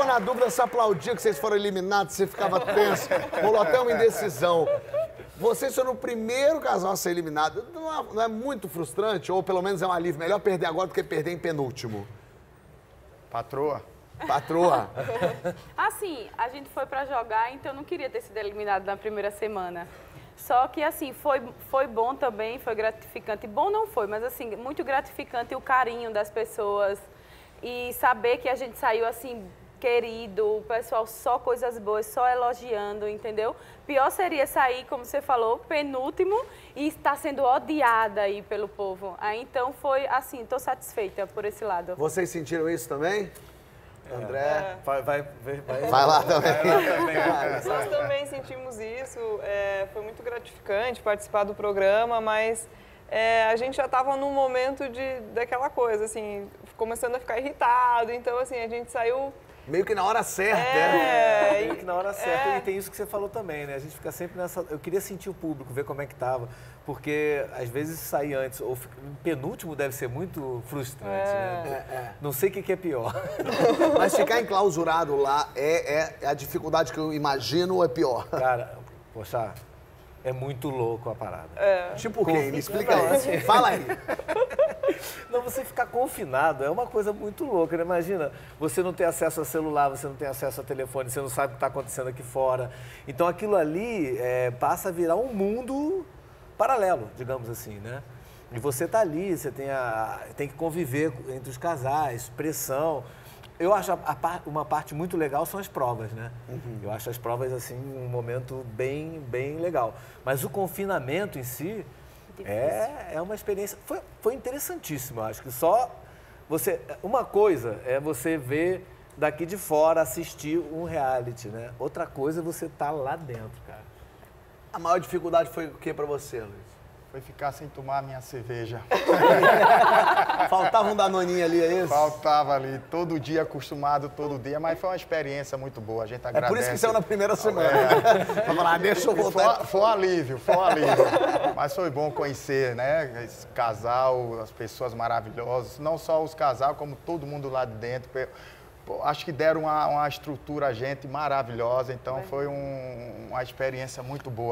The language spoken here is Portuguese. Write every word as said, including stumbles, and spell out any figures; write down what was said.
ficou na dúvida se aplaudia que vocês foram eliminados, você ficava tenso, rolou até uma indecisão. Vocês foram o primeiro casal a ser eliminado. Não é, não é muito frustrante? Ou pelo menos é um alívio? Melhor perder agora do que perder em penúltimo? Patroa? Patroa? Assim, a gente foi pra jogar, então eu não queria ter sido eliminado na primeira semana. Só que, assim, foi, foi bom também, foi gratificante. Bom não foi, mas, assim, muito gratificante o carinho das pessoas. E saber que a gente saiu, assim, querido, o pessoal só coisas boas, só elogiando, entendeu? Pior seria sair, como você falou, penúltimo e estar sendo odiada aí pelo povo. Aí, então, foi assim, tô satisfeita por esse lado. Vocês sentiram isso também? André? É. Vai, vai, vai, vai lá também. Nós também sentimos isso, é, foi muito gratificante participar do programa, mas é, a gente já estava num momento de, daquela coisa, assim, começando a ficar irritado, então assim, a gente saiu... Meio que na hora certa, é, né? Meio que na hora certa, é. E tem isso que você falou também, né? A gente fica sempre nessa... Eu queria sentir o público, ver como é que tava, porque às vezes sair antes, ou penúltimo deve ser muito frustrante, é. né? É, é. Não sei o que, que é pior. Mas ficar enclausurado lá é, é a dificuldade que eu imagino ou é pior? Cara, poxa, é muito louco a parada. É. Tipo o quê? Me explica aí. Assim. Fala aí. Não, você ficar confinado é uma coisa muito louca, né? Imagina, você não tem acesso a celular, você não tem acesso a telefone, você não sabe o que está acontecendo aqui fora. Então aquilo ali é, passa a virar um mundo paralelo, digamos assim, né? E você tá ali, você tem, a, tem que conviver entre os casais, pressão. Eu acho a, a, uma parte muito legal são as provas, né? Uhum. Eu acho as provas, assim, um momento bem, bem legal. Mas o confinamento em si... É, é uma experiência, foi, foi interessantíssimo, eu acho que só você, uma coisa é você ver daqui de fora, assistir um reality, né? Outra coisa é você estar lá dentro, cara. A maior dificuldade foi o que pra você, Luiz? Foi ficar sem tomar a minha cerveja. Faltava um danoninho ali, é isso? Faltava ali, todo dia, acostumado todo dia, mas foi uma experiência muito boa, a gente agradece. É por isso que saiu na primeira semana. É. Pra falar, deixa eu voltar. Foi, foi um alívio, foi um alívio. Mas foi bom conhecer, né, esse casal, as pessoas maravilhosas, não só os casais, como todo mundo lá de dentro. Pô, acho que deram uma, uma estrutura a gente maravilhosa, então foi um, uma experiência muito boa.